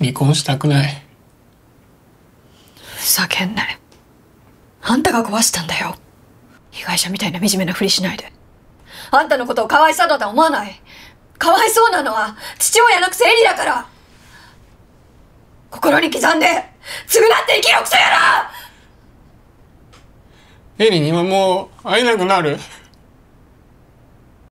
離婚したくない。 ふざけんなよ。あんたが壊したんだよ。被害者みたいな惨めなふりしないで。あんたのことをかわいそうだとは思わない。かわいそうなのは父親のくせエリだから。心に刻んで償って生きろクソ野郎。 エリにはもう会えなくなる。